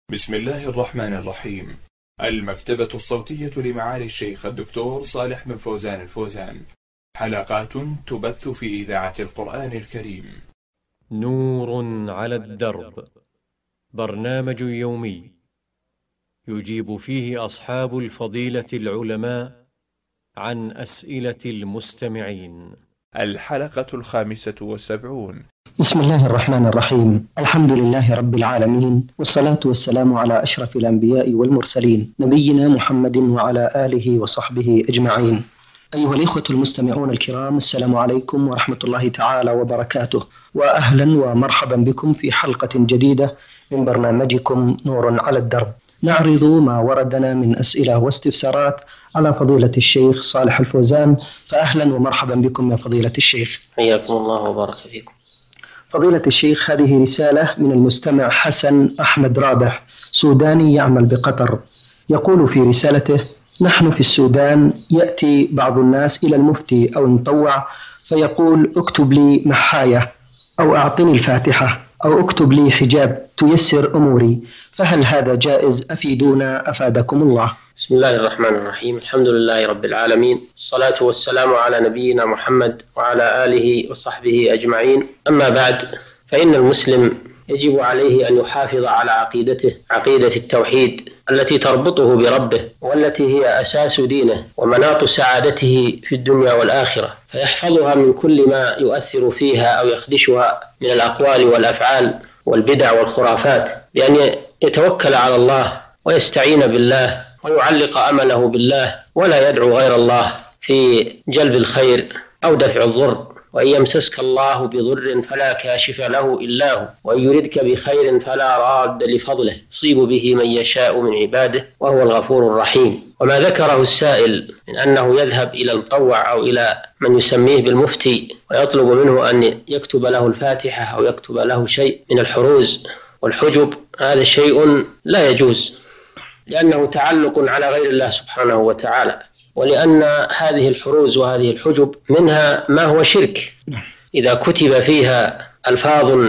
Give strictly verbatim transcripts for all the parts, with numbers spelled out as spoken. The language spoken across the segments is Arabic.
بسم الله الرحمن الرحيم. المكتبة الصوتية لمعالي الشيخ الدكتور صالح بن فوزان الفوزان، حلقات تبث في إذاعة القرآن الكريم. نور على الدرب، برنامج يومي يجيب فيه أصحاب الفضيلة العلماء عن أسئلة المستمعين. الحلقة الخامسة والسبعون. بسم الله الرحمن الرحيم. الحمد لله رب العالمين، والصلاة والسلام على أشرف الأنبياء والمرسلين، نبينا محمد وعلى آله وصحبه أجمعين. أيها الإخوة المستمعون الكرام، السلام عليكم ورحمة الله تعالى وبركاته، وأهلا ومرحبا بكم في حلقة جديدة من برنامجكم نور على الدرب، نعرض ما وردنا من أسئلة واستفسارات على فضيلة الشيخ صالح الفوزان. فأهلا ومرحبا بكم يا فضيلة الشيخ. حياكم الله وبارك فيكم. فضيلة الشيخ، هذه رسالة من المستمع حسن أحمد رابح، سوداني يعمل بقطر. يقول في رسالته: نحن في السودان يأتي بعض الناس إلى المفتي أو المطوع فيقول: اكتب لي محاية، أو أعطني الفاتحة، أو اكتب لي حجاب تيسر أموري، فهل هذا جائز؟ أفيدونا أفادكم الله. بسم الله الرحمن الرحيم. الحمد لله رب العالمين، الصلاة والسلام على نبينا محمد وعلى آله وصحبه أجمعين. أما بعد، فإن المسلم يجب عليه أن يحافظ على عقيدته، عقيدة التوحيد التي تربطه بربه، والتي هي أساس دينه ومناط سعادته في الدنيا والآخرة، فيحفظها من كل ما يؤثر فيها أو يخدشها من الأقوال والأفعال والبدع والخرافات، بأن يتوكل على الله ويستعين بالله ويعلق أمله بالله، ولا يدعو غير الله في جلب الخير أو دفع الضر. وإن يمسسك الله بضر فلا كاشف له إلا هو، وإن يردك بخير فلا راد لفضله، يصيب به من يشاء من عباده وهو الغفور الرحيم. وما ذكره السائل من أنه يذهب إلى المطوع أو إلى من يسميه بالمفتي ويطلب منه أن يكتب له الفاتحة أو يكتب له شيء من الحروز والحجب، هذا شيء لا يجوز، لأنه تعلق على غير الله سبحانه وتعالى، ولأن هذه الحروز وهذه الحجب منها ما هو شرك. إذا كتب فيها ألفاظ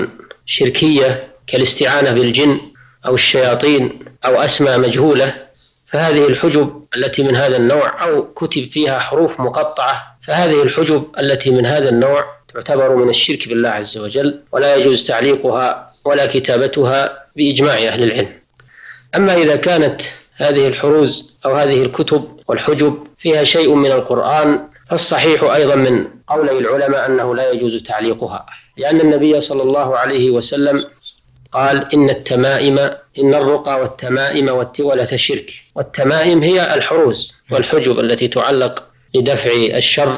شركية كالاستعانة بالجن أو الشياطين أو أسماء مجهولة، فهذه الحجب التي من هذا النوع، أو كتب فيها حروف مقطعة، فهذه الحجب التي من هذا النوع تعتبر من الشرك بالله عز وجل، ولا يجوز تعليقها ولا كتابتها بإجماع أهل العلم. أما إذا كانت هذه الحروز أو هذه الكتب والحجب فيها شيء من القرآن، فالصحيح أيضا من قولي العلماء أنه لا يجوز تعليقها، لأن النبي صلى الله عليه وسلم قال: إن التمائم إن الرقى والتمائم والتولة شرك. والتمائم هي الحروز والحجب التي تعلق لدفع الشر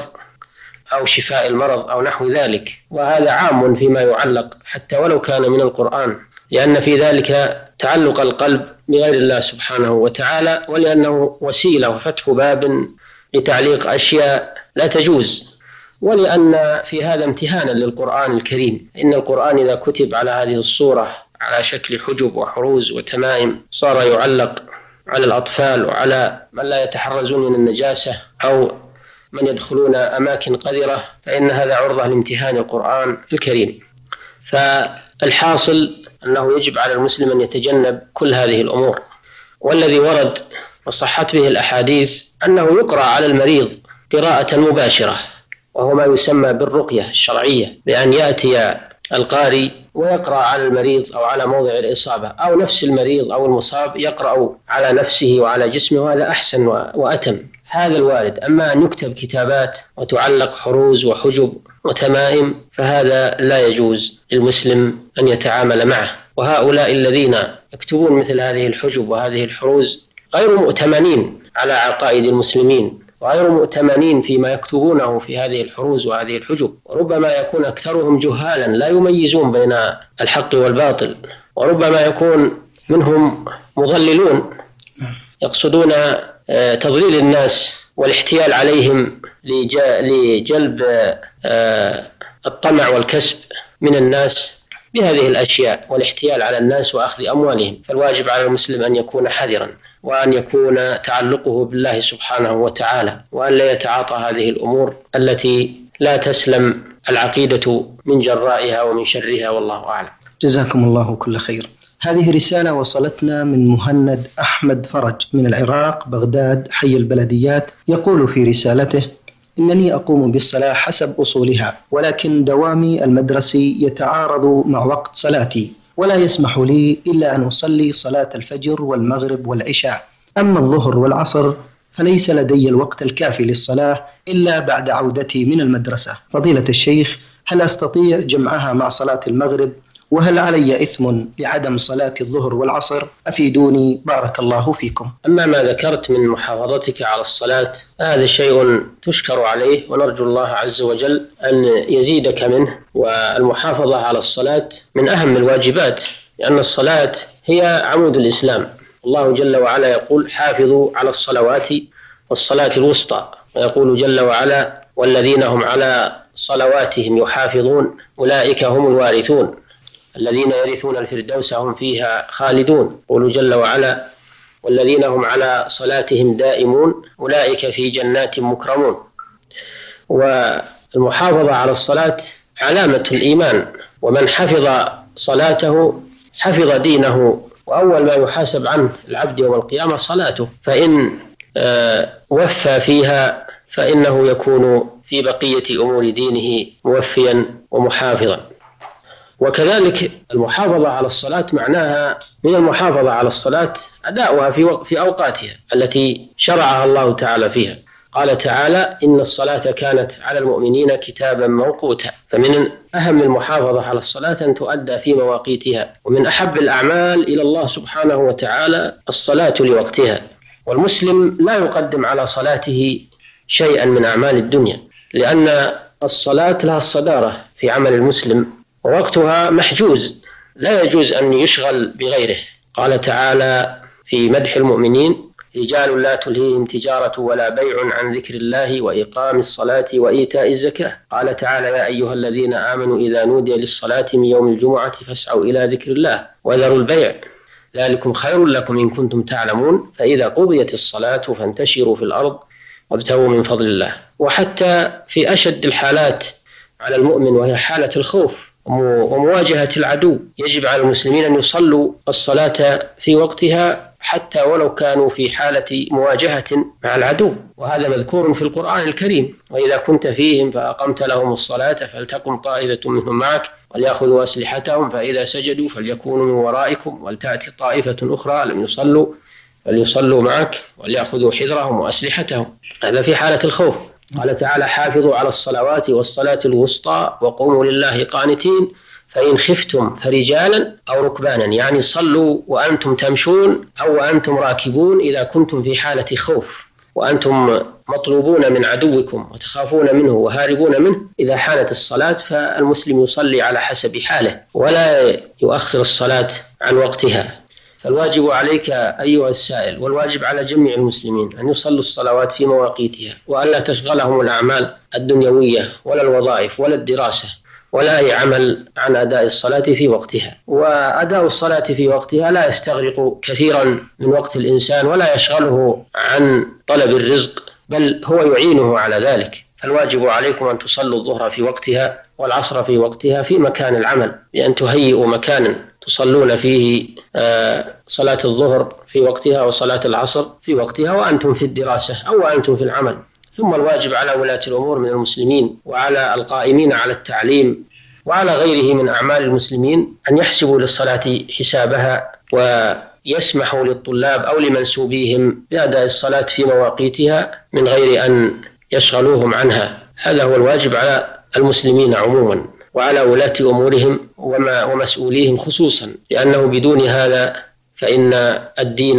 أو شفاء المرض أو نحو ذلك، وهذا عام فيما يعلق حتى ولو كان من القرآن، لأن في ذلك تعلق القلب بغير الله سبحانه وتعالى، ولأنه وسيلة وفتح باب لتعليق أشياء لا تجوز، ولأن في هذا امتهانا للقرآن الكريم. إن القرآن إذا كتب على هذه الصورة على شكل حجب وحروز وتمائم صار يعلق على الأطفال وعلى من لا يتحرزون من النجاسة أو من يدخلون أماكن قذرة، فإن هذا عرضة لامتهان القرآن الكريم. فالحاصل أنه يجب على المسلم أن يتجنب كل هذه الأمور. والذي ورد وصحت به الأحاديث أنه يقرأ على المريض قراءة مباشرة، وهو ما يسمى بالرقية الشرعية، بأن يأتي القارئ ويقرأ على المريض أو على موضع الإصابة، أو نفس المريض أو المصاب يقرأ على نفسه وعلى جسمه، وهذا أحسن وأتم. هذا الوارد. أما أن يكتب كتابات وتعلق حروز وحجب وتمائم فهذا لا يجوز للمسلم أن يتعامل معه. وهؤلاء الذين يكتبون مثل هذه الحجب وهذه الحروز غير مؤتمنين على عقائد المسلمين، وغير مؤتمنين فيما يكتبونه في هذه الحروز وهذه الحجب، وربما يكون أكثرهم جهالا لا يميزون بين الحق والباطل، وربما يكون منهم مضللون يقصدون تضليل الناس والاحتيال عليهم لجلب الطمع والكسب من الناس بهذه الأشياء والاحتيال على الناس وأخذ أموالهم. فالواجب على المسلم أن يكون حذرا، وأن يكون تعلقه بالله سبحانه وتعالى، وأن لا يتعاطى هذه الأمور التي لا تسلم العقيدة من جرائها ومن شرها، والله أعلم. جزاكم الله كل خير. هذه رسالة وصلتنا من مهند أحمد فرج من العراق بغداد حي البلديات. يقول في رسالته: إنني أقوم بالصلاة حسب أصولها، ولكن دوامي المدرسي يتعارض مع وقت صلاتي، ولا يسمح لي إلا أن أصلي صلاة الفجر والمغرب والعشاء. أما الظهر والعصر فليس لدي الوقت الكافي للصلاة إلا بعد عودتي من المدرسة. فضيلة الشيخ، هل أستطيع جمعها مع صلاة المغرب؟ وهل علي إثم لعدم صلاة الظهر والعصر؟ أفيدوني بارك الله فيكم. أما ما ذكرت من محافظتك على الصلاة هذا شيء تشكر عليه، ونرجو الله عز وجل أن يزيدك منه. والمحافظة على الصلاة من أهم الواجبات، لأن الصلاة هي عمود الإسلام. الله جل وعلا يقول: حافظوا على الصلوات والصلاة الوسطى، ويقول جل وعلا: والذين هم على صلواتهم يحافظون أولئك هم الوارثون الذين يرثون الفردوس هم فيها خالدون. يقول جل وعلا: والذين هم على صلاتهم دائمون أولئك في جنات مكرمون. والمحافظة على الصلاة علامة الإيمان، ومن حفظ صلاته حفظ دينه، وأول ما يحاسب عنه العبد يوم القيامة صلاته، فإن وفى فيها فإنه يكون في بقية أمور دينه موفيا ومحافظا. وكذلك المحافظة على الصلاة معناها من المحافظة على الصلاة أداؤها في في أوقاتها التي شرعها الله تعالى فيها. قال تعالى: إن الصلاة كانت على المؤمنين كتابا موقوتا. فمن أهم المحافظة على الصلاة أن تؤدى في مواقيتها، ومن أحب الأعمال إلى الله سبحانه وتعالى الصلاة لوقتها. والمسلم لا يقدم على صلاته شيئا من أعمال الدنيا، لأن الصلاة لها الصدارة في عمل المسلم، ووقتها محجوز لا يجوز أن يشغل بغيره. قال تعالى في مدح المؤمنين: رجال لا تلهيهم تجارة ولا بيع عن ذكر الله وإقام الصلاة وإيتاء الزكاة. قال تعالى: يا أيها الذين آمنوا إذا نودي للصلاة من يوم الجمعة فاسعوا إلى ذكر الله وذروا البيع ذلكم خير لكم إن كنتم تعلمون، فإذا قضيت الصلاة فانتشروا في الأرض وابتغوا من فضل الله. وحتى في أشد الحالات على المؤمن وهي حالة الخوف ومواجهة العدو يجب على المسلمين أن يصلوا الصلاة في وقتها حتى ولو كانوا في حالة مواجهة مع العدو، وهذا مذكور في القرآن الكريم: وإذا كنت فيهم فأقمت لهم الصلاة فلتقم طائفة منهم معك وليأخذوا أسلحتهم فإذا سجدوا فليكونوا من ورائكم ولتأتي طائفة أخرى لم يصلوا فليصلوا معك وليأخذوا حذرهم وأسلحتهم. هذا في حالة الخوف. قال تعالى: حافظوا على الصلوات والصلاة الوسطى وقوموا لله قانتين فإن خفتم فرجالا أو ركبانا، يعني صلوا وأنتم تمشون أو وأنتم راكبون إذا كنتم في حالة خوف وأنتم مطلوبون من عدوكم وتخافون منه وهاربون منه. إذا حانت الصلاة فالمسلم يصلي على حسب حاله ولا يؤخر الصلاة عن وقتها. فالواجب عليك أيها السائل، والواجب على جميع المسلمين، أن يصلوا الصلوات في مواقيتها، وألا تشغلهم الأعمال الدنيوية ولا الوظائف ولا الدراسة ولا أي عمل عن أداء الصلاة في وقتها. وأداء الصلاة في وقتها لا يستغرق كثيرا من وقت الإنسان ولا يشغله عن طلب الرزق، بل هو يعينه على ذلك. فالواجب عليكم أن تصلوا الظهر في وقتها والعصر في وقتها في مكان العمل، بأن تهيئوا مكانا تصلون فيه صلاة الظهر في وقتها وصلاة العصر في وقتها وأنتم في الدراسة أو وأنتم في العمل. ثم الواجب على ولاة الأمور من المسلمين وعلى القائمين على التعليم وعلى غيره من أعمال المسلمين أن يحسبوا للصلاة حسابها ويسمحوا للطلاب أو لمنسوبيهم بأداء الصلاة في مواقيتها من غير أن يشغلوهم عنها. هذا هو الواجب على المسلمين عموما وعلى ولاة أمورهم وما ومسؤوليهم خصوصا، لأنه بدون هذا فإن الدين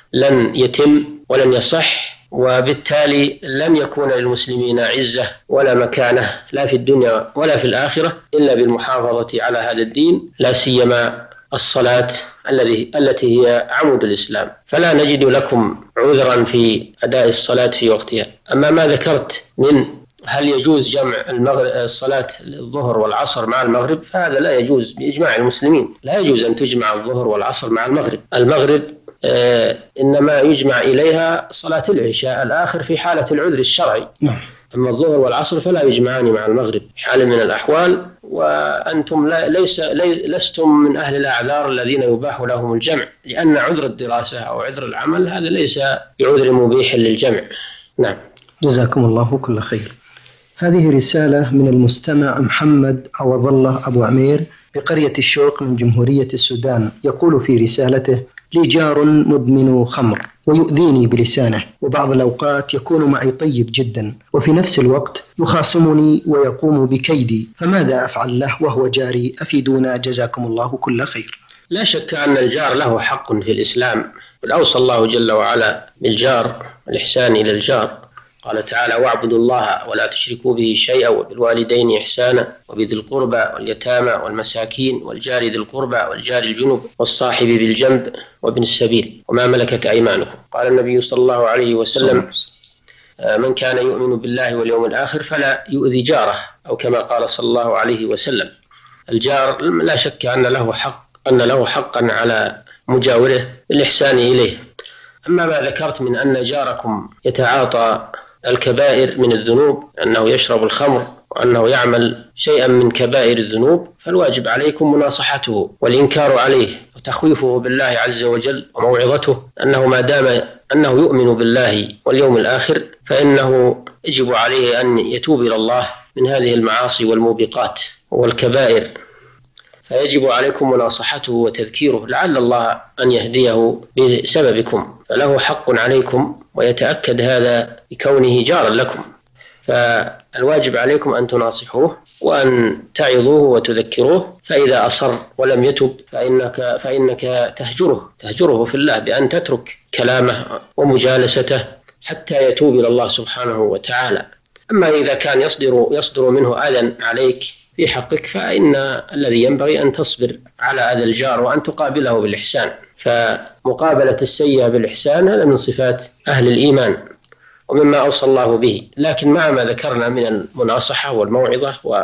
لن يتم ولن يصح، وبالتالي لن يكون للمسلمين عزة ولا مكانة لا في الدنيا ولا في الآخرة إلا بالمحافظة على هذا الدين، لا سيما الصلاة الذي التي هي عمود الإسلام. فلا نجد لكم عذرا في أداء الصلاة في وقتها. أما ما ذكرت من هل يجوز جمع المغرب الصلاة الظهر والعصر مع المغرب، فهذا لا يجوز بإجماع المسلمين. لا يجوز أن تجمع الظهر والعصر مع المغرب. المغرب آه إنما يجمع إليها صلاة العشاء الآخر في حالة العذر الشرعي. أما الظهر والعصر فلا يجمعان مع المغرب حال من الأحوال، وأنتم لا ليس لستم من أهل الأعذار الذين يباح لهم الجمع، لأن عذر الدراسة أو عذر العمل هذا ليس بعذر مبيح للجمع. نعم. جزاكم الله كل خير. هذه رسالة من المستمع محمد عوض الله أبو عمير بقرية الشوق من جمهورية السودان. يقول في رسالته: لي جار مدمن خمر ويؤذيني بلسانه، وبعض الأوقات يكون معي طيب جدا، وفي نفس الوقت يخاصمني ويقوم بكيدي، فماذا أفعل له وهو جاري؟ أفيدونا جزاكم الله كل خير. لا شك أن الجار له حق في الإسلام، بل أوصى الله جل وعلا بالجار الإحسان إلى الجار، قال تعالى: واعبدوا الله ولا تشركوا به شيئا وبالوالدين إحسانا وبذي القربى واليتامى والمساكين والجار ذي القربى والجار الجنب والصاحب بالجنب وابن السبيل وما ملكت أيمانكم. قال النبي صلى الله عليه وسلم: من كان يؤمن بالله واليوم الآخر فلا يؤذي جاره، أو كما قال صلى الله عليه وسلم. الجار لا شك أن له حق أن له حقا على مجاوره بالإحسان إليه. أما ما ذكرت من أن جاركم يتعاطى الكبائر من الذنوب، أنه يشرب الخمر وأنه يعمل شيئا من كبائر الذنوب، فالواجب عليكم مناصحته والإنكار عليه وتخويفه بالله عز وجل وموعظته أنه ما دام أنه يؤمن بالله واليوم الآخر فإنه يجب عليه أن يتوب إلى الله من هذه المعاصي والموبقات والكبائر، فيجب عليكم مناصحته وتذكيره لعل الله أن يهديه بسببكم، فله حق عليكم، ويتأكد هذا بكونه جارا لكم. فالواجب عليكم أن تناصحوه وأن تعظوه وتذكروه، فإذا أصر ولم يتب فإنك, فإنك تهجره تهجره في الله بأن تترك كلامه ومجالسته حتى يتوب إلى الله سبحانه وتعالى. أما إذا كان يصدر, يصدر منه أذى عليك في حقك، فإن الذي ينبغي أن تصبر على أذى الجار وأن تقابله بالإحسان، فمقابلة السيئة بالإحسان هذا من صفات أهل الإيمان ومما أوصى الله به. لكن مع ما ذكرنا من المناصحة والموعظة، و...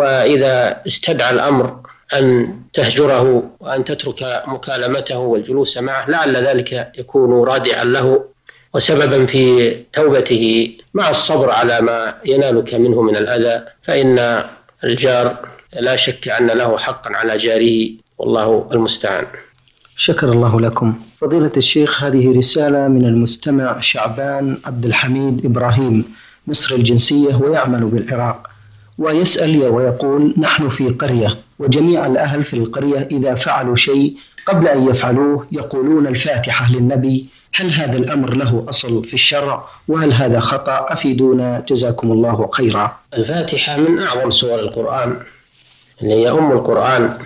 وإذا استدعى الأمر أن تهجره وأن تترك مكالمته والجلوس معه لعل ذلك يكون رادعا له وسببا في توبته مع الصبر على ما ينالك منه من الأذى، فإن الجار لا شك أن له حقا على جاره، والله المستعان. شكر الله لكم فضيلة الشيخ. هذه رسالة من المستمع شعبان عبد الحميد إبراهيم مصري الجنسية ويعمل بالعراق، ويسأل ويقول: نحن في قرية وجميع الأهل في القرية إذا فعلوا شيء قبل أن يفعلوه يقولون الفاتحة للنبي، هل هذا الأمر له أصل في الشرع وهل هذا خطأ؟ أفيدونا جزاكم الله خيرا. الفاتحة من أعظم سور القرآن اللي هي أم القرآن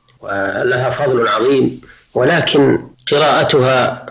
ولها فضل عظيم، ولكن قراءتها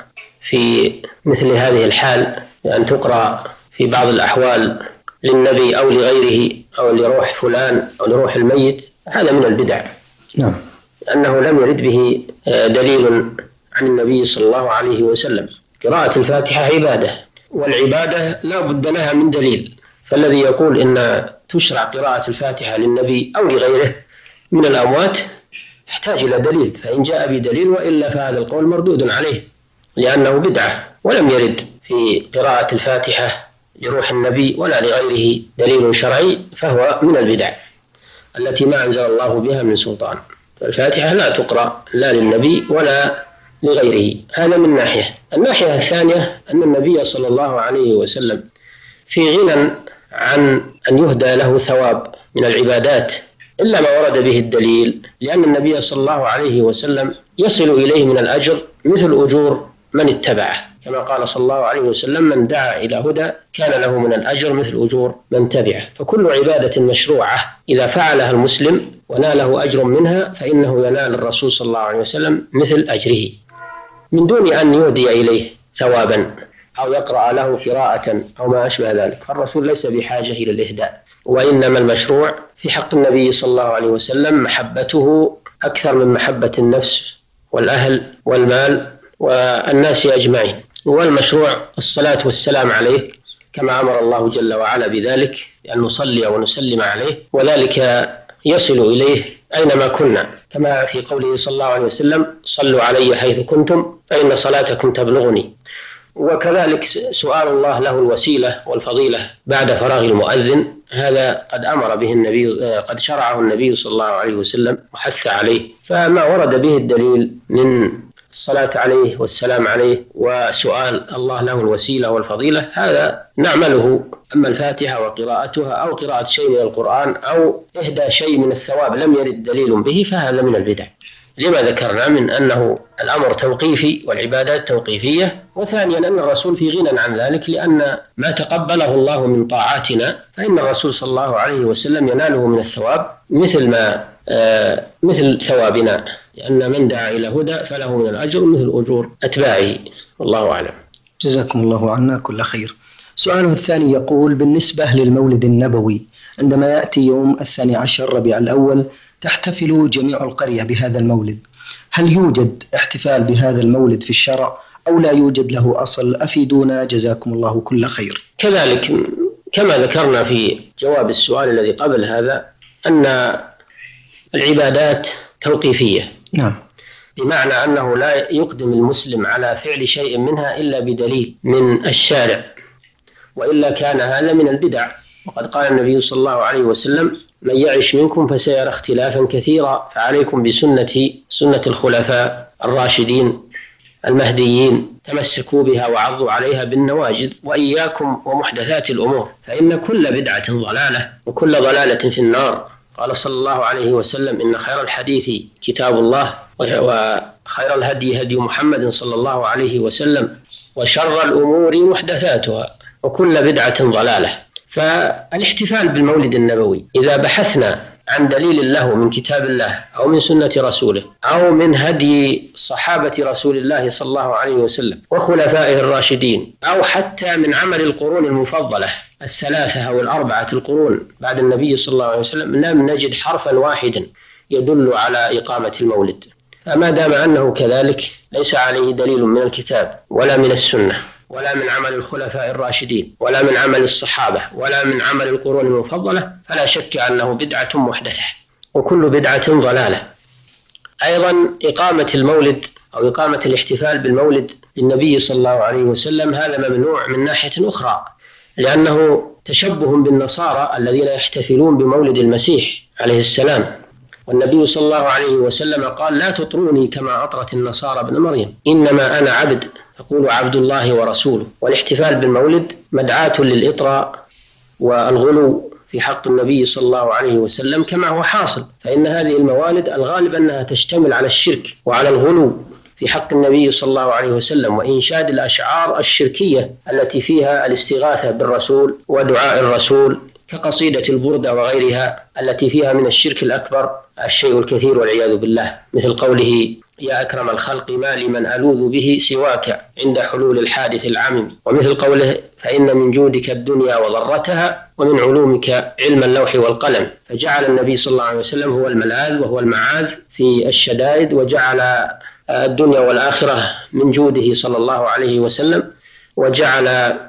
في مثل هذه الحال بأن تقرأ في بعض الأحوال للنبي أو لغيره أو لروح فلان أو لروح الميت هذا من البدع، نعم، لأنه لم يرد به دليل عن النبي صلى الله عليه وسلم. قراءة الفاتحة عبادة، والعبادة لا بد لها من دليل، فالذي يقول إن تشرع قراءة الفاتحة للنبي أو لغيره من الأموات يحتاج إلى دليل، فإن جاء بدليل، وإلا فهذا القول مردود عليه لأنه بدعة، ولم يرد في قراءة الفاتحة لروح النبي ولا لغيره دليل شرعي، فهو من البدع التي ما أنزل الله بها من سلطان. الفاتحة لا تقرأ لا للنبي ولا لغيره، هذا من ناحية. الناحية الثانية أن النبي صلى الله عليه وسلم في غنى عن أن يهدى له ثواب من العبادات إلا ما ورد به الدليل، لأن النبي صلى الله عليه وسلم يصل إليه من الأجر مثل أجور من اتبعه، كما قال صلى الله عليه وسلم: من دعا إلى هدى كان له من الأجر مثل أجور من تبعه. فكل عبادة مشروعة إذا فعلها المسلم وناله أجر منها فإنه ينال الرسول صلى الله عليه وسلم مثل أجره من دون أن يهدي إليه ثوابا أو يقرأ له قراءة أو ما أشبه ذلك. فالرسول ليس بحاجة إلى الإهداء، وإنما المشروع في حق النبي صلى الله عليه وسلم محبته أكثر من محبة النفس والأهل والمال والناس أجمعين، والمشروع الصلاة والسلام عليه كما أمر الله جل وعلا بذلك، أن نصلي ونسلم عليه، وذلك يصل إليه أينما كنا، كما في قوله صلى الله عليه وسلم: صلوا علي حيث كنتم فإن صلاتكم تبلغني. وكذلك سؤال الله له الوسيلة والفضيلة بعد فراغ المؤذن، هذا قد أمر به النبي، قد شرعه النبي صلى الله عليه وسلم وحث عليه. فما ورد به الدليل من الصلاة عليه والسلام عليه وسؤال الله له الوسيلة والفضيلة هذا نعمله. أما الفاتحة وقراءتها أو قراءة شيء من القرآن أو إهدى شيء من الثواب لم يرد دليل به فهذا من البدع، لما ذكرنا من أنه الأمر توقيفي والعبادات توقيفية، وثانيا أن الرسول في غنى عن ذلك، لأن ما تقبله الله من طاعاتنا فإن الرسول صلى الله عليه وسلم يناله من الثواب مثل ما آه مثل ثوابنا، لأن من دعا إلى هدى فله من الأجر مثل أجور أتباعه، والله أعلم. جزاكم الله عنا كل خير. سؤاله الثاني يقول: بالنسبة للمولد النبوي عندما يأتي يوم الثاني عشر ربيع الأول تحتفل جميع القرية بهذا المولد، هل يوجد احتفال بهذا المولد في الشرع أو لا يوجد له أصل؟ أفيدونا جزاكم الله كل خير. كذلك كما ذكرنا في جواب السؤال الذي قبل هذا أن العبادات توقيفية، نعم، بمعنى أنه لا يقدم المسلم على فعل شيء منها إلا بدليل من الشارع، وإلا كان هذا من البدع. وقد قال النبي صلى الله عليه وسلم: من يعش منكم فسيرى اختلافا كثيرا فعليكم بسنتي سنة الخلفاء الراشدين المهديين تمسكوا بها وعضوا عليها بالنواجذ وإياكم ومحدثات الأمور فإن كل بدعة ضلالة وكل ضلالة في النار. قال صلى الله عليه وسلم: إن خير الحديث كتاب الله وخير الهدي هدي محمد صلى الله عليه وسلم وشر الأمور محدثاتها وكل بدعة ضلالة. فالاحتفال بالمولد النبوي إذا بحثنا عن دليل له من كتاب الله أو من سنة رسوله أو من هدي صحابة رسول الله صلى الله عليه وسلم وخلفائه الراشدين أو حتى من عمل القرون المفضلة الثلاثة أو الأربعة القرون بعد النبي صلى الله عليه وسلم، لم نجد حرفا واحدا يدل على إقامة المولد. فما دام أنه كذلك ليس عليه دليل من الكتاب ولا من السنة ولا من عمل الخلفاء الراشدين ولا من عمل الصحابة ولا من عمل القرون المفضلة فلا شك أنه بدعة محدثة وكل بدعة ضلالة. أيضا إقامة المولد أو إقامة الاحتفال بالمولد للنبي صلى الله عليه وسلم هذا ممنوع من ناحية أخرى، لأنه تشبه بالنصارى الذين يحتفلون بمولد المسيح عليه السلام، والنبي صلى الله عليه وسلم قال: لا تطروني كما أطرت النصارى ابن مريم، إنما أنا عبد يقول عبد الله ورسوله. والاحتفال بالمولد مدعاة للإطراء والغلو في حق النبي صلى الله عليه وسلم كما هو حاصل، فإن هذه الموالد الغالب أنها تشتمل على الشرك وعلى الغلو في حق النبي صلى الله عليه وسلم وإنشاد الأشعار الشركية التي فيها الاستغاثة بالرسول ودعاء الرسول كقصيدة البردة وغيرها التي فيها من الشرك الأكبر الشيء الكثير والعياذ بالله، مثل قوله: يا أكرم الخلق ما لمن ألوذ به سواك عند حلول الحادث العمم، ومثل قوله: فإن من جودك الدنيا وضرتها ومن علومك علم اللوح والقلم. فجعل النبي صلى الله عليه وسلم هو الملاذ وهو المعاذ في الشدائد، وجعل الدنيا والآخرة من جوده صلى الله عليه وسلم، وجعل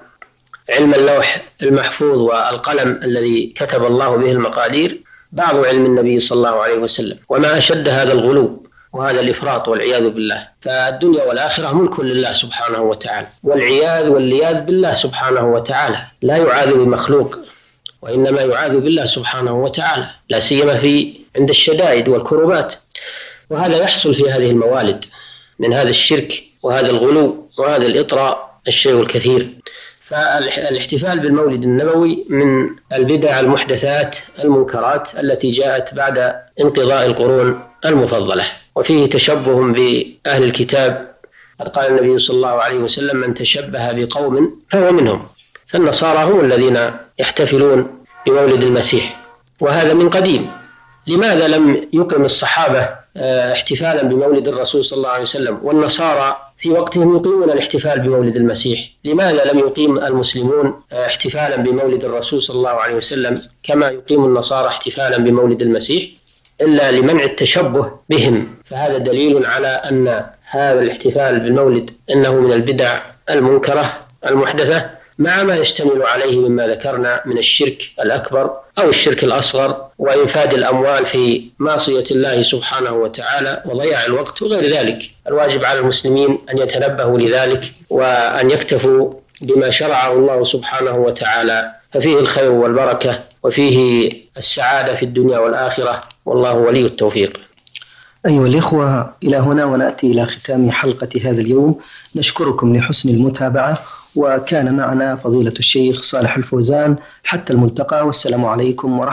علم اللوح المحفوظ والقلم الذي كتب الله به المقادير بعض علم النبي صلى الله عليه وسلم. وما أشد هذا الغلو وهذا الإفراط والعياذ بالله. فالدنيا والآخرة ملك لله سبحانه وتعالى، والعياذ واللياذ بالله سبحانه وتعالى، لا يعاذ بمخلوق وإنما يعاذ بالله سبحانه وتعالى، لا سيما في عند الشدائد والكربات. وهذا يحصل في هذه الموالد من هذا الشرك وهذا الغلو وهذا الإطراء الشيء الكثير. فالاحتفال بالمولد النبوي من البدع المحدثات المنكرات التي جاءت بعد انقضاء القرون المفضلة، وفيه تشبه بأهل الكتاب. قد قال النبي صلى الله عليه وسلم: من تشبه بقوم فهو منهم. فالنصارى هم الذين يحتفلون بمولد المسيح، وهذا من قديم. لماذا لم يقم الصحابة احتفالا بمولد الرسول صلى الله عليه وسلم والنصارى في وقتهم يقيمون الاحتفال بمولد المسيح؟ لماذا لم يقيم المسلمون احتفالا بمولد الرسول صلى الله عليه وسلم كما يقيم النصارى احتفالا بمولد المسيح؟ إلا لمنع التشبه بهم. فهذا دليل على أن هذا الاحتفال بالمولد إنه من البدع المنكرة المحدثة، مع ما يشتمل عليه مما ذكرنا من الشرك الأكبر أو الشرك الأصغر وإنفاد الأموال في معصية الله سبحانه وتعالى وضياع الوقت وغير ذلك. الواجب على المسلمين أن يتنبهوا لذلك وأن يكتفوا بما شرعه الله سبحانه وتعالى، ففيه الخير والبركة وفيه السعادة في الدنيا والآخرة، والله ولي التوفيق. أيها الإخوة، إلى هنا ونأتي إلى ختام حلقة هذا اليوم. نشكركم لحسن المتابعة، وكان معنا فضيلة الشيخ صالح الفوزان. حتى الملتقى، والسلام عليكم ورحمة الله.